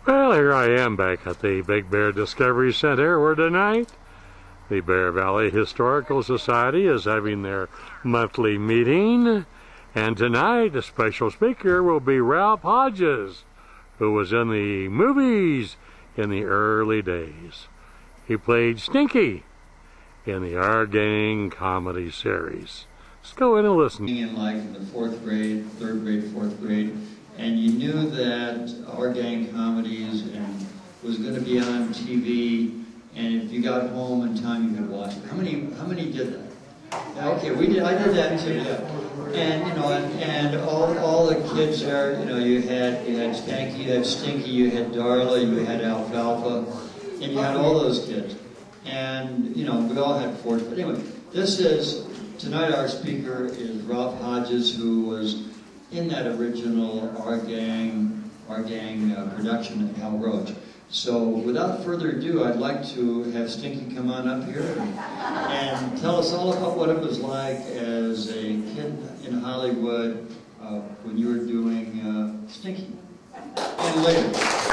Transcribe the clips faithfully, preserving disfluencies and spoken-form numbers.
Well, here I am back at the Big Bear Discovery Center, where tonight the Bear Valley Historical Society is having their monthly meeting. And tonight, the special speaker will be Ralph Hodges, who was in the movies in the early days. He played Stinky in the Our Gang comedy series. Let's go in and listen. In like in the fourth grade, third grade, fourth grade, and you knew that Our Gang comedies and was going to be on T V, and if you got home in time, you could watch it. How many? How many did that? Yeah, okay, we did. I did that too. Yeah. And you know, and, and all all the kids there. You know, you had you had Stanky, you had Stinky, you had Darla, you had Alfalfa, and you had all those kids. And you know, we all had forts. But anyway, this is tonight. Our speaker is Ralph Hodges, who was in that original Our Gang, Our Gang uh, production at Hal Roach. So without further ado, I'd like to have Stinky come on up here and, and tell us all about what it was like as a kid in Hollywood uh, when you were doing uh, Stinky and later.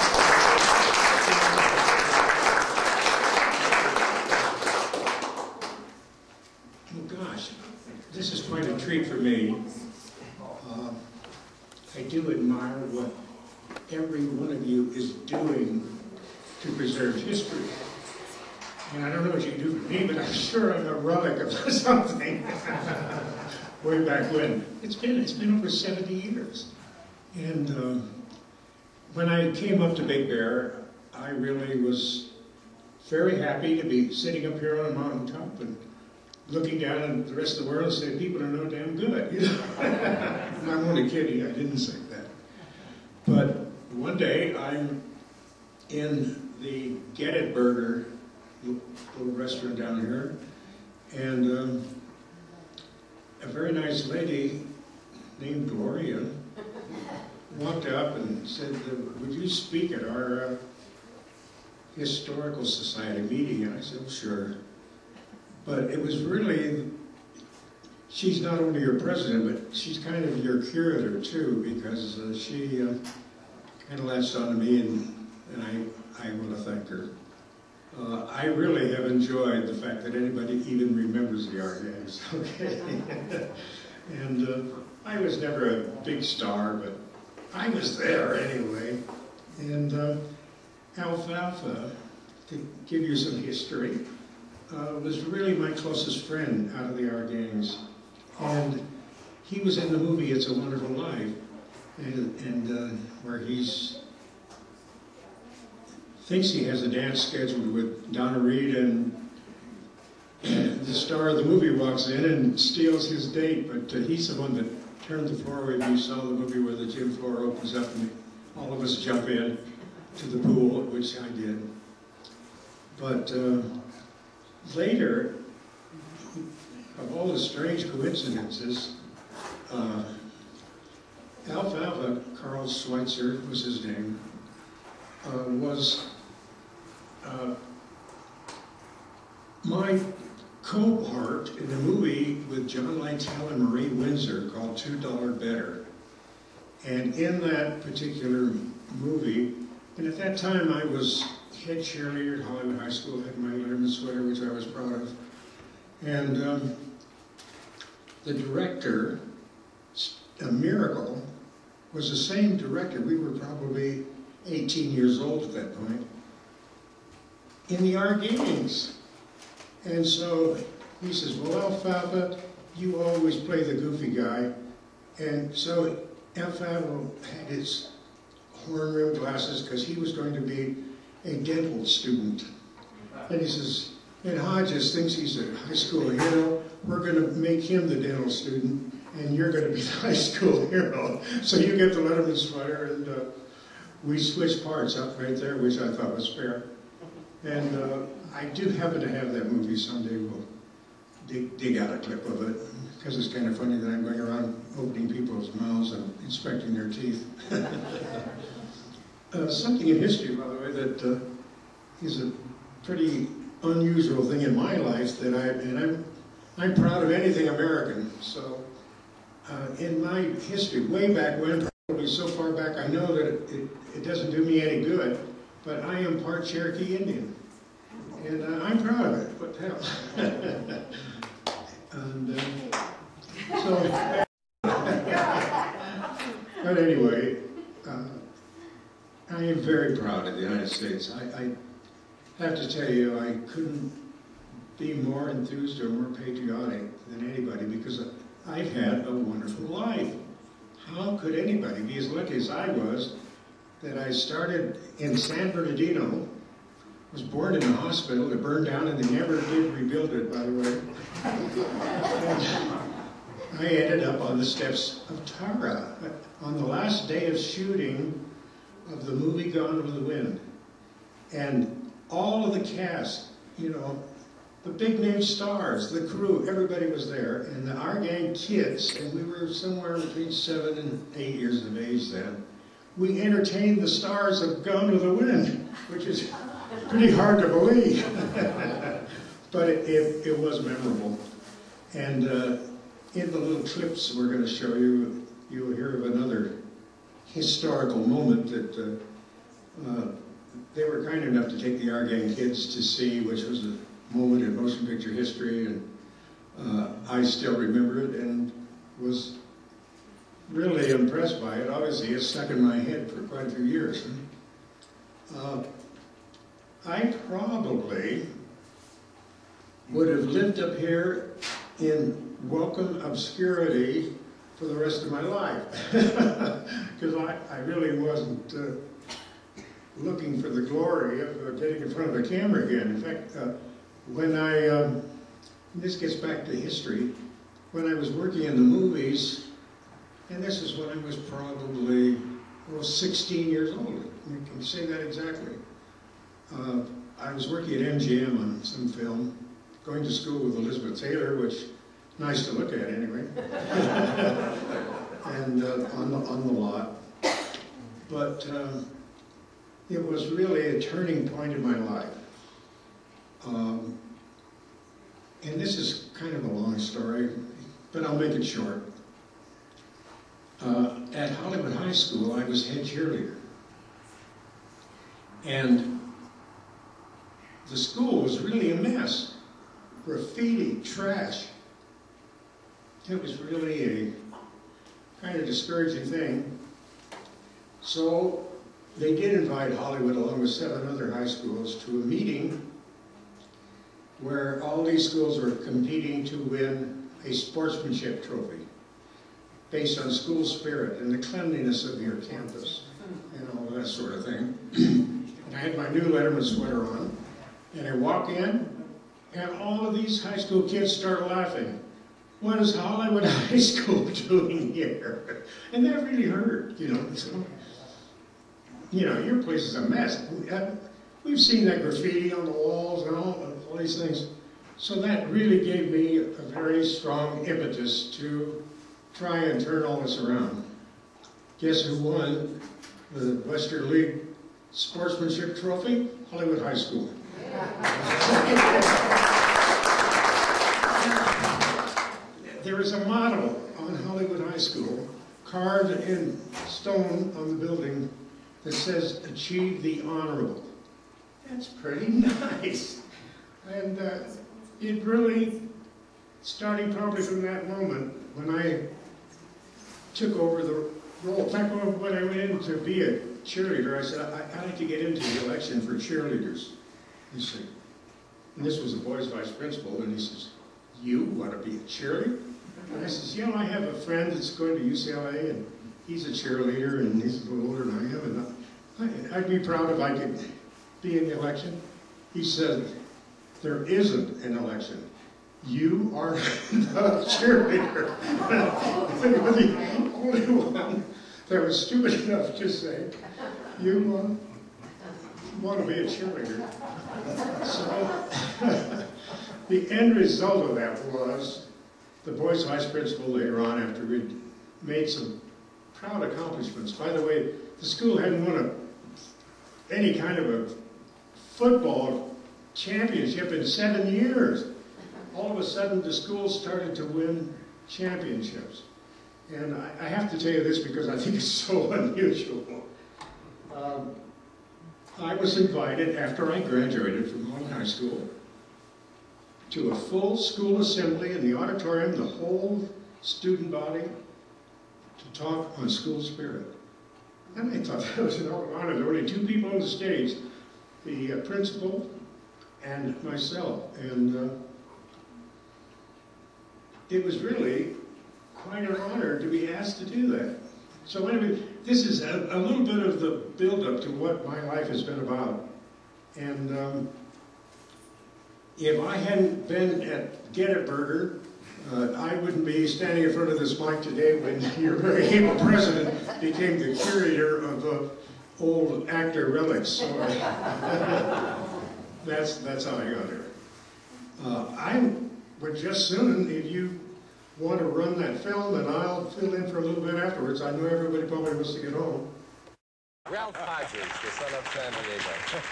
Oh gosh, this is quite a treat for me. Uh, I do admire what every one of you is doing to preserve history. And I don't know what you can do for me, but I'm sure I'm a relic of something. Way back when. It's been, it's been over seventy years. And um, when I came up to Big Bear, I really was very happy to be sitting up here on a mountaintop and looking down at the rest of the world and saying, people are no damn good. You know? I'm only kidding, I didn't say that. But one day I'm in the Get It Burger little restaurant down here, and um, a very nice lady named Gloria walked up and said, would you speak at our uh, Historical Society meeting? And I said, well, sure. But it was really, she's not only your president, but she's kind of your curator too, because uh, she uh, kind of latched on to me, and, and I, I want to thank her. Uh, I really have enjoyed the fact that anybody even remembers the Our Gangs, okay? And uh, I was never a big star, but I was there anyway. And uh, Alfalfa, to give you some history, Uh, was really my closest friend out of the Our Gangs. And he was in the movie It's a Wonderful Life, and, and uh, where he's thinks he has a dance scheduled with Donna Reed, and, and the star of the movie walks in and steals his date, but uh, he's the one that turned the floor. If you saw the movie where the gym floor opens up and all of us jump in to the pool, which I did. But uh, later, of all the strange coincidences, uh, Alfalfa, Carl Schweitzer was his name, uh, was uh, my cohort in a movie with John Lytell and Marie Windsor called Two Dollar Better. And in that particular movie, and at that time I was head cheerleader at Hollywood High School, had my Letterman sweater, which I was proud of. And um, the director, a miracle, was the same director. We were probably eighteen years old at that point, in the Our Gangs. And so he says, well, Alfalfa, you always play the goofy guy. And so Alfalfa had his horn-rimmed glasses because he was going to be a dental student. And he says, and Hodges thinks he's a high school hero. We're going to make him the dental student, and you're going to be the high school hero. So you get the Letterman sweater, and uh, we switched parts up right there, which I thought was fair. And uh, I do happen to have that movie. Someday we'll dig, dig out a clip of it, because it's kind of funny that I'm going around opening people's mouths and inspecting their teeth. Uh, something in history, by the way, that uh, is a pretty unusual thing in my life that I, and I'm, I'm proud of anything American. So uh, in my history, way back when, probably so far back I know know that it, it, it doesn't do me any good, but I am part Cherokee Indian. And uh, I'm proud of it. What the hell? and, uh, so, but anyway, uh, I am very proud of the United States. I, I have to tell you, I couldn't be more enthused or more patriotic than anybody because I've had a wonderful life. How could anybody be as lucky as I was that I started in San Bernardino, was born in a hospital that burned down and they never did rebuild it, by the way. I ended up on the steps of Tara on the last day of shooting of the movie Gone with the Wind. And all of the cast, you know, the big name stars, the crew, everybody was there. And the, our gang kids, and we were somewhere between seven and eight years of age then, we entertained the stars of Gone with the Wind, which is pretty hard to believe. But it, it, it was memorable. And uh, in the little clips we're going to show you, you'll hear of another historical moment that uh, uh, they were kind enough to take the Our Gang kids to see, which was a moment in motion picture history, and uh, I still remember it and was really impressed by it. Obviously, it stuck in my head for quite a few years. Uh, I probably would have lived up here in welcome obscurity for the rest of my life, because I, I really wasn't uh, looking for the glory of uh, getting in front of the camera again. In fact, uh, when I, um, this gets back to history, when I was working in the movies, and this is when I was probably, well, sixteen years old, you can say that exactly. Uh, I was working at M G M on some film, going to school with Elizabeth Taylor, which, nice to look at anyway, and uh, on, the, on the lot. But um, it was really a turning point in my life. Um, and this is kind of a long story, but I'll make it short. Uh, at Hollywood High School, I was head cheerleader. And the school was really a mess. Graffiti, trash. It was really a kind of discouraging thing. So they did invite Hollywood, along with seven other high schools, to a meeting where all these schools were competing to win a sportsmanship trophy based on school spirit and the cleanliness of your campus and all that sort of thing. And I had my new Letterman sweater on, and I walk in, and all of these high school kids start laughing. What is Hollywood High School doing here? And that really hurt, you know. So, you know, your place is a mess. We've seen that graffiti on the walls and all, all these things. So that really gave me a very strong impetus to try and turn all this around. Guess who won the Western League Sportsmanship Trophy? Hollywood High School. There is a motto on Hollywood High School, carved in stone on the building, that says, "Achieve the honorable." That's pretty nice. And uh, it really, starting probably from that moment, when I took over the role, in fact, when I went in to be a cheerleader, I said, I, I'd like to get into the election for cheerleaders. He said, and this was the boys' vice principal, and he says, "You want to be a cheerleader?" And I says, "You know, I have a friend that's going to U C L A, and he's a cheerleader, and he's a little older than I am, and I, I'd be proud if I could be in the election." He said, "There isn't an election. You are the cheerleader." And you're the only one that was stupid enough to say, "You uh, want to be a cheerleader." So the end result of that was the boys' vice principal later on, after we'd made some proud accomplishments. By the way, the school hadn't won a, any kind of a football championship in seven years. All of a sudden, the school started to win championships. And I, I have to tell you this because I think it's so unusual. Um, I was invited, after I graduated from Holland High School, to a full school assembly in the auditorium, the whole student body, to talk on school spirit. And I thought that was an honor. There were only two people on the stage, the uh, principal and myself. And uh, it was really quite an honor to be asked to do that. So anyway, this is a, a little bit of the build-up to what my life has been about. And um, if I hadn't been at Gettysburg, uh, I wouldn't be standing in front of this mic today when your very able president became the curator of uh, old actor relics. So uh, that's, that's how I got here. Uh, I would just soon, if you want to run that film, and I'll fill in for a little bit afterwards. I know everybody probably wants to get home. Ralph Hodges, the son of San Diego.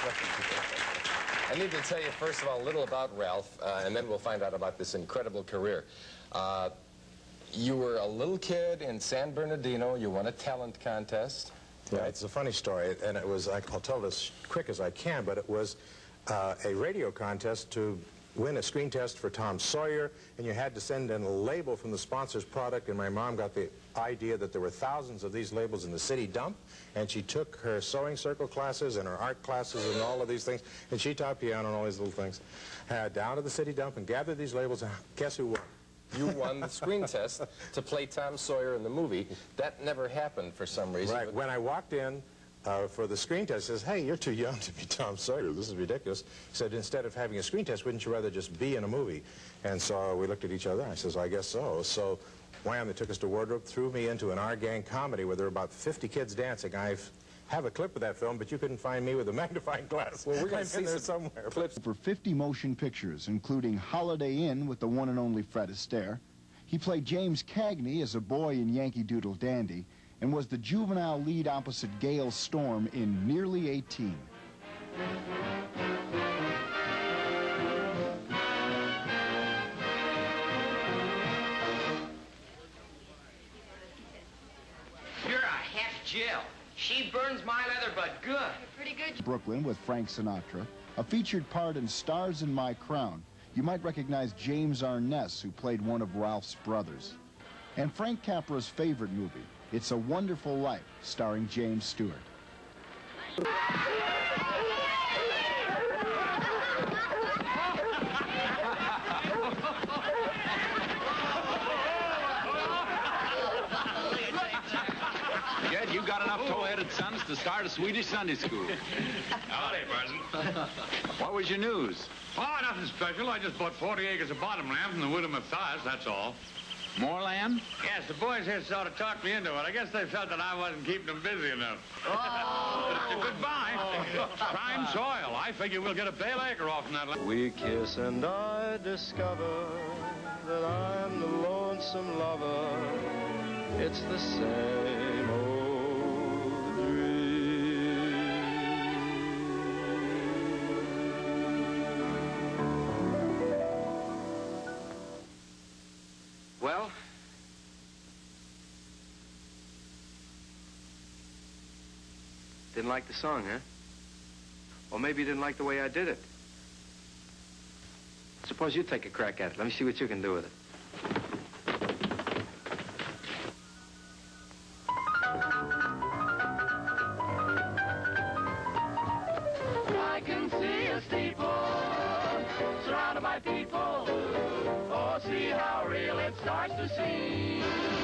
I need to tell you, first of all, a little about Ralph, uh, and then we'll find out about this incredible career. Uh, you were a little kid in San Bernardino. You won a talent contest. Yeah, it's a funny story, and it was, I'll tell it as quick as I can, but it was uh, a radio contest to win a screen test for Tom Sawyer, and you had to send in a label from the sponsor's product, and my mom got the idea that there were thousands of these labels in the city dump, and she took her sewing circle classes and her art classes and all of these things, and she taught piano and all these little things, uh, down to the city dump and gathered these labels, and guess who won? You won the screen test to play Tom Sawyer in the movie. That never happened for some reason. Right. When I walked in uh, for the screen test, says, hey, you're too young to be Tom Sawyer. This is ridiculous. He said, instead of having a screen test, wouldn't you rather just be in a movie? And so we looked at each other. I says, I guess so. So wham, they took us to Wardrobe, threw me into an Our Gang comedy where there were about fifty kids dancing. I have a clip of that film, but you couldn't find me with a magnifying glass. Well, we're going to see there some somewhere. clips. For fifty motion pictures, including Holiday Inn with the one and only Fred Astaire. He played James Cagney as a boy in Yankee Doodle Dandy and was the juvenile lead opposite Gail Storm in Nearly eighteen. You're a half Jill. She burns my leather butt good. Pretty good. Brooklyn with Frank Sinatra, a featured part in Stars in My Crown. You might recognize James Arness, who played one of Ralph's brothers. And Frank Capra's favorite movie, It's a Wonderful Life, starring James Stewart. Jed, you got enough tow-headed sons to start a Swedish Sunday school. Howdy, Parson. What was your news? Oh, nothing special. I just bought forty acres of bottom land from the widow Mathias, that's all. More land? Yes, the boys here sort of talked me into it. I guess they felt that I wasn't keeping them busy enough. Oh. Goodbye. Prime soil. I figure we'll get a bale acre off from that land. We kiss and I discover that I'm the lonesome lover. It's the same old dream. Well, didn't like the song, huh? Or maybe you didn't like the way I did it. Suppose you take a crack at it. Let me see what you can do with it. I can see a steeple surrounded by people. Oh, see how real it starts to seem.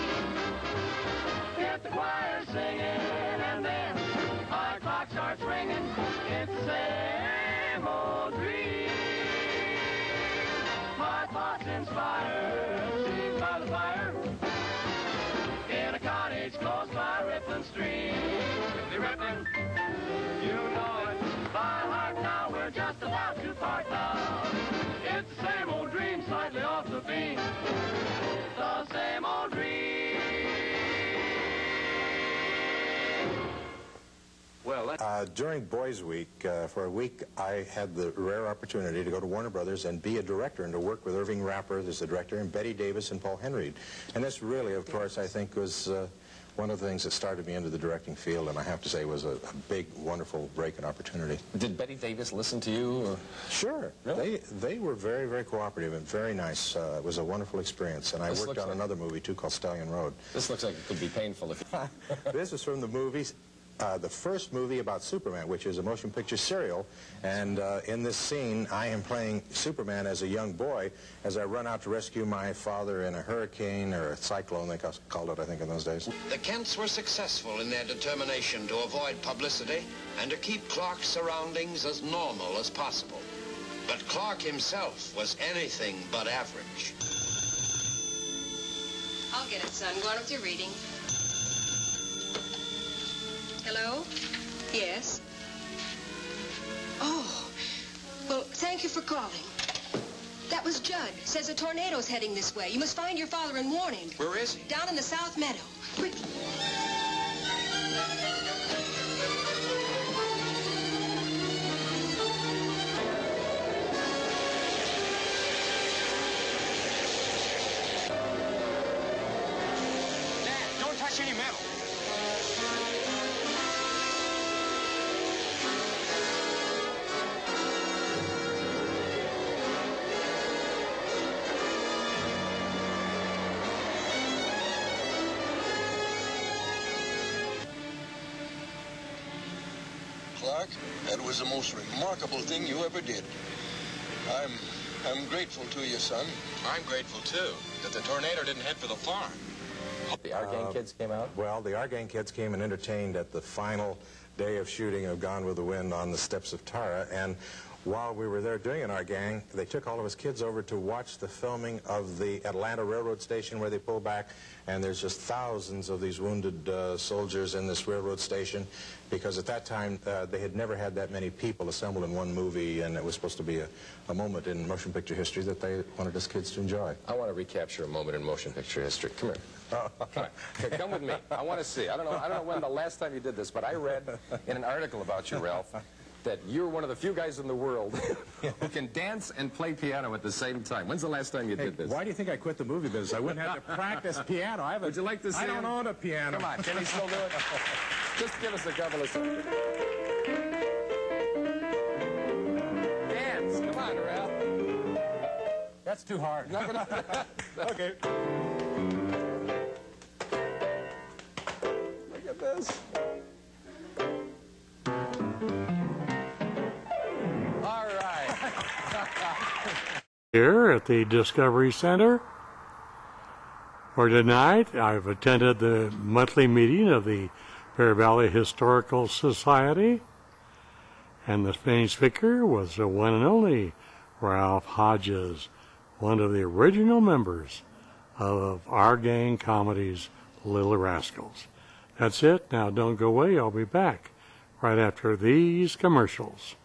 Get the choir singing, and then our clock starts ringing. It's the same old dream. My thoughts inspired, seen by the fire, in a cottage close by Ripon Stream. The Ripon, you know it by heart now. We're just about to part now. It's the same old dream, slightly off the beat. The same old dream. Well, that... Uh, during Boys Week, uh, for a week, I had the rare opportunity to go to Warner Brothers and be a director and to work with Irving Rapper as the director and Betty Davis and Paul Henreid. And this really, of course, I think was uh, one of the things that started me into the directing field, and I have to say was a, a big, wonderful break and opportunity. Did Betty Davis listen to you? Or? Sure. Really? They, they were very, very cooperative and very nice. Uh, it was a wonderful experience. And I This worked looks on like- another movie, too, called Stallion Road. This looks like it could be painful if This is from the movies. Uh, the first movie about Superman, which is a motion picture serial, and uh, in this scene I am playing Superman as a young boy as I run out to rescue my father in a hurricane or a cyclone, they called it, I think, in those days. The Kents were successful in their determination to avoid publicity and to keep Clark's surroundings as normal as possible. But Clark himself was anything but average. I'll get it, son. Go on with your reading. Hello? Yes? Oh, well, thank you for calling. That was Judd. Says a tornado's heading this way. You must find your father and warn him. Where is he? Down in the South Meadow. Quickly. Dad, don't touch any metal. Clark, that was the most remarkable thing you ever did. I'm, I'm grateful to you, son. I'm grateful, too, that the tornado didn't head for the farm. The Argang Uh, kids came out? Well, the Argang kids came and entertained at the final day of shooting of Gone with the Wind on the steps of Tara, and while we were there doing an Argang, they took all of us kids over to watch the filming of the Atlanta Railroad Station where they pull back, and there's just thousands of these wounded uh, soldiers in this railroad station, because at that time uh, they had never had that many people assembled in one movie, and it was supposed to be a, a moment in motion picture history that they wanted us kids to enjoy. I want to recapture a moment in motion picture history. Come here. Come on. Here, come with me. I want to see. I don't know. I don't know when the last time you did this, but I read in an article about you, Ralph, that you're one of the few guys in the world who can dance and play piano at the same time. When's the last time you Hey, did this? why do you think I quit the movie business? I wouldn't have to practice piano. I have a, Would you like to see I don't him? own a piano. Come on, can he still do it? Just give us a couple of seconds. Dance. Come on, Ralph. That's too hard. Not gonna... Okay. Look at this. All right. Here at the Discovery Center, where tonight I've attended the monthly meeting of the Bear Valley Historical Society, and the main speaker was the one and only Ralph Hodges, one of the original members of Argang Comedy's Little Rascals. That's it. Now don't go away. I'll be back right after these commercials.